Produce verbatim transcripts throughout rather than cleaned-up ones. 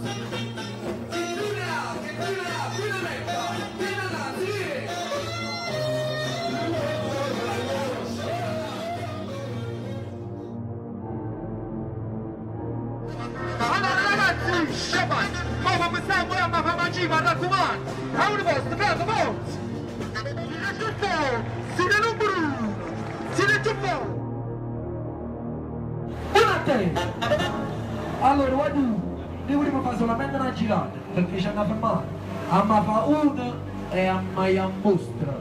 Ma raccomando, a un posto, prego, forza! Siete numero! Siete troppo! Buonate! Allora, guarda, noi vogliamo fare solamente una girata, perché ci hanno fermato. A me fa una e a me a mostra.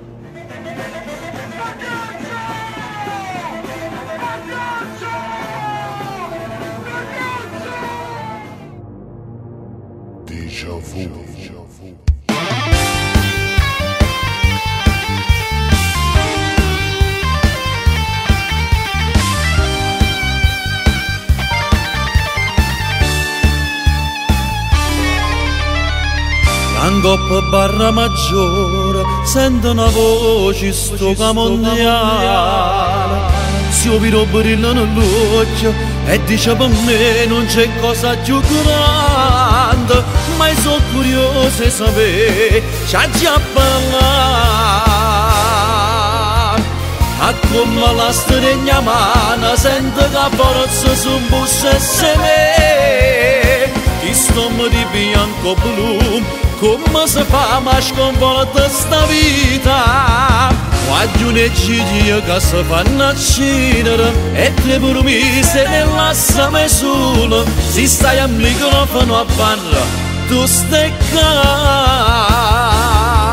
Déjà vu. Angoppa barra maggiore, sento una voce stoca mondiale. Si ovvero brilla nell'occhio e dice per me non c'è cosa più grande. Ma io sono curioso di sapere, c'ha già parlato. A come la stregna mano, sento che forza su un bus e se me. Ti sto di bianco blu, come si fa ma sconvolta sta vita? Quando ne giri che si fanno accendere e tre promesse ne lasciami solo. Si stai al microfono a barra, tu stai qua.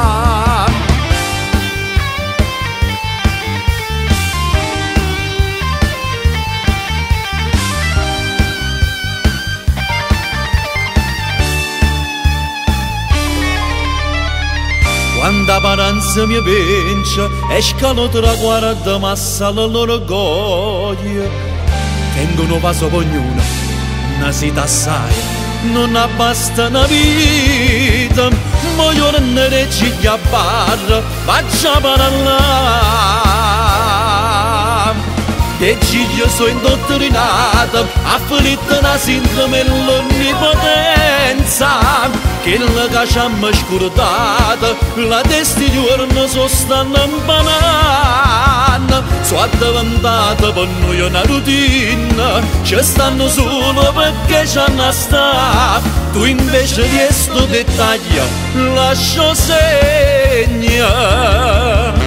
Quando la paranza mi pensa e scalo tra guarda massa l'orgoglio. Tengo un vaso per ognuno, una sita assai, non basta una vita. Voglio rendere cigli a barra, faccia parlare. Che cigli sono indottrinata, afflitta una sindrome e l'onnipotenza. Che la cacciamo scordata, la testa di giorno so stanno impanando. Sono diventata per noi una routine, ci stanno solo perché ci hanno sta. Tu invece di questo dettaglio lascio segno.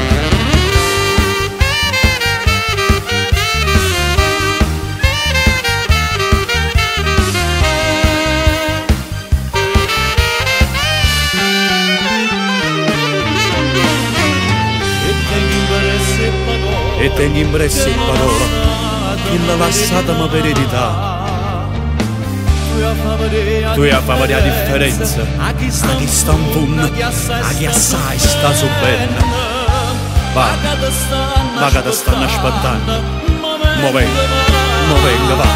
E tengo impresse in parola che la lasciata ma per eredità. Tu hai a fare la differenza a chi sta in fondo, a chi assai sta su bene. Va, va che ti stanno aspettando. Mo venga, mo venga, va.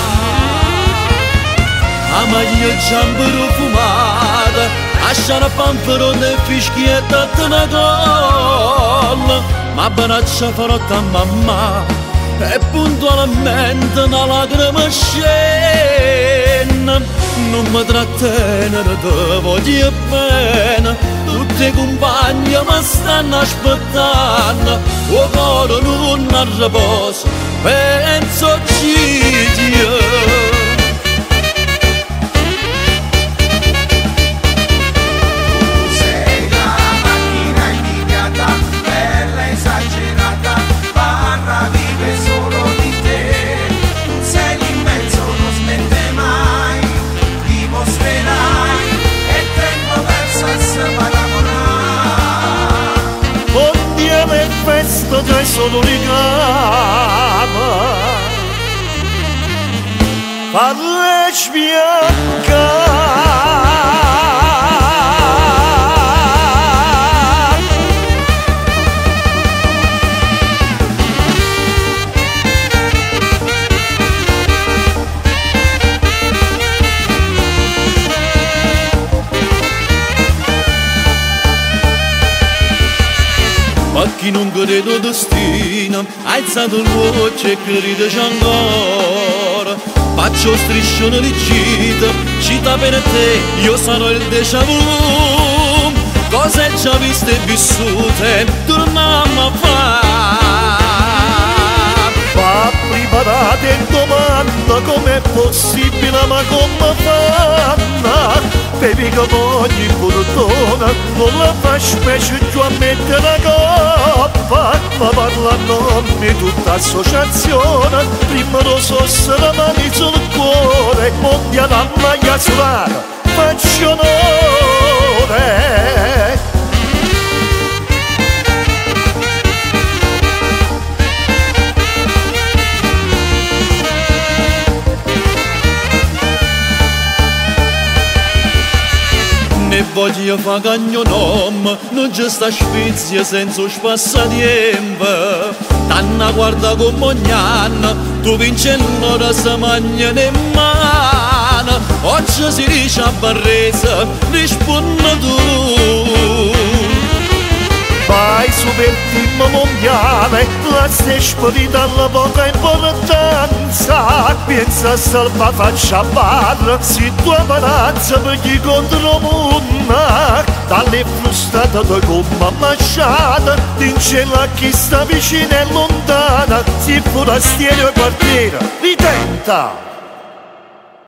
A maglia giambo profumata, a sciarpanfero e fischietta te ne colla. Ma banaccia farotta a mamma e puntualmente una lacrima scena. Non mi trattenere, te voglio bene. Tutti i compagni mi stanno aspettando. O cuore non ha riposo, penso a Gigi. Questo già è solo ricama, farle ma chi non crede destino, ha alzato il voce e crede ancora. faccio striscione di gita, cita per te, io sono il déjà vu, cose già viste e vissute, torniamo a fare. Ma prima da te domanda com'è possibile, ma come fanno? Bevi che ogni fortuna non la fa specie giù a mettere la coppa, ma parla a nome di tutta associazione, prima lo so se la mani sul cuore, mondiale a maglia solare, faccio onore. Ne voglio fare cagno nome, non c'è sta spizia senza spassatempo. Tanna guarda come ogni anno, tu vinci un'ora se magna ne mano. Oggi si dice a Barresa, rispondi tu. Vai su per il team mondiale, la stessa vita alla poca importanza. Pensa a salva faccia barra, si tua palazza per chi contro munna. Dalle frustate da gomma masciata, vince la chi sta vicina e lontana. Si forastiere quartiere, ritenta.